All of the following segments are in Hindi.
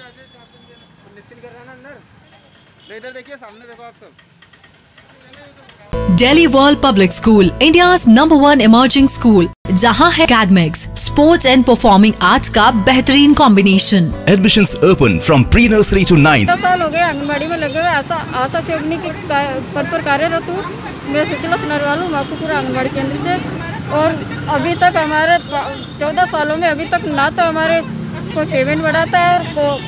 निश्चित कर रहा है ना अंदर। इधर देखिए, सामने देखो आप सब। Delhi World Public School, India's #1 emerging school, जहां है academics, sports and performing arts का बेहतरीन combination. Admissions open from pre-nursery to 9th। 10 साल हो गए आंगनबाड़ी में लगे हुए। आशा सेवनी के पद पर कार्यरत हूँ। मैं सुशीला सोनारवाल हूँ, माकूपुरा आंगनबाड़ी केंद्र से। और अभी तक हमारे 14 सालों में अभी तक ना तो हमारे कोई पेमेंट बढ़ाता है, और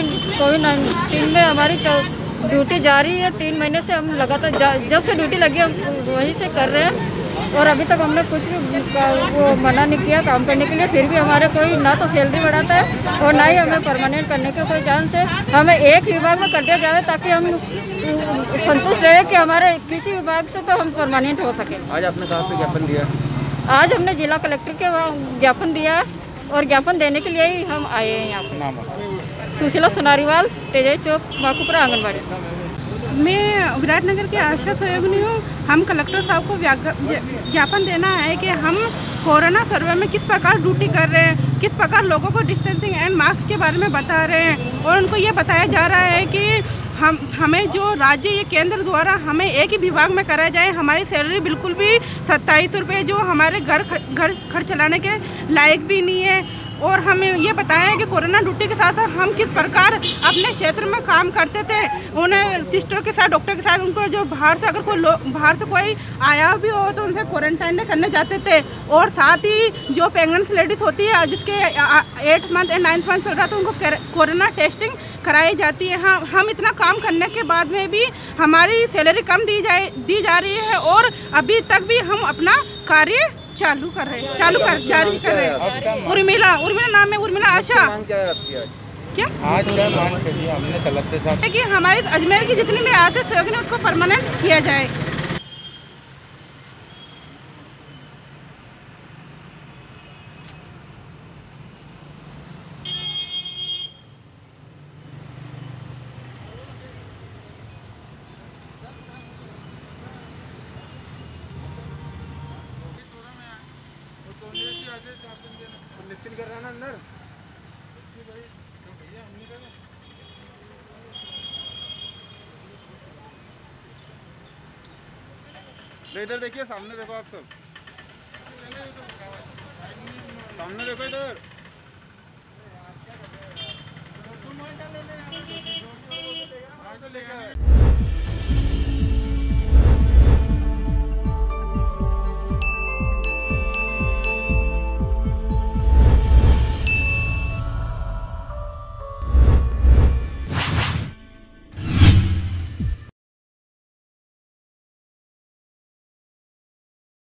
कोविड-19 में हमारी ड्यूटी जारी है। 3 महीने से हम लगातार जब से ड्यूटी लगी हम वहीं से कर रहे हैं, और अभी तक हमने कुछ भी वो मना नहीं किया काम करने के लिए। फिर भी हमारे कोई ना तो सैलरी बढ़ाता है और ना ही हमें परमानेंट करने का कोई चांस है। हमें एक विभाग में कर दिया जाए ताकि हम संतुष्ट रहे कि हमारे किसी विभाग से तो हम परमानेंट हो सके। आज आपने कहाँ पे ज्ञापन दिया? आज हमने जिला कलेक्टर के वहाँ ज्ञापन दिया, और ज्ञापन देने के लिए ही हम आए हैं यहाँ पर। नाम सुशीला सोनारीवाल, तेजई चौक, माकूपुरा आंगनबाड़ी। मैं विराटनगर की आशा सहयोगिनी हूँ। हम कलेक्टर साहब को ज्ञापन देना है कि हम कोरोना सर्वे में किस प्रकार ड्यूटी कर रहे हैं, किस प्रकार लोगों को डिस्टेंसिंग एंड मास्क के बारे में बता रहे हैं, और उनको ये बताया जा रहा है कि हमें जो राज्य या केंद्र द्वारा हमें एक ही विभाग में कराया जाए। हमारी सैलरी बिल्कुल भी 27 रुपये जो हमारे घर खर्च चलाने के लायक भी नहीं है। और हमें ये बताया है कि कोरोना ड्यूटी के साथ साथ हम किस प्रकार अपने क्षेत्र में काम करते थे। उन्हें सिस्टर के साथ, डॉक्टर के साथ, उनको जो बाहर से अगर बाहर से कोई आया भी हो तो उनसे क्वारंटाइन करने जाते थे। और साथ ही जो प्रेगनेंट लेडीज़ होती है जिसके 8 मंथ एंड 9 मंथ चल रहा था, उनको कोरोना टेस्टिंग कराई जाती है। हम इतना काम करने के बाद में भी हमारी सैलरी कम दी जा रही है, और अभी तक भी हम अपना कार्य जारी कर रहे हैं। उर्मिला नाम है, उर्मिला आशा। क्या आज क्या मांग करी हमने कलेक्टर साहब कि हमारे अजमेर की जितनी भी आशा सहयोगी उसको परमानेंट किया जाए। निश्चित कर रहा है ना अंदर। इधर देखिए, सामने देखो आप सब। सामने देखो इधर।